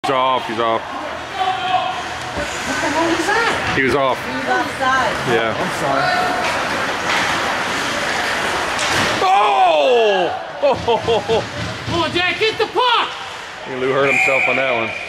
He's off. He's off. What the hell was that? He was off. He was offside. Yeah. I'm sorry. Oh! Oh! Come on, Jack, get the puck! Lou hurt himself on that one.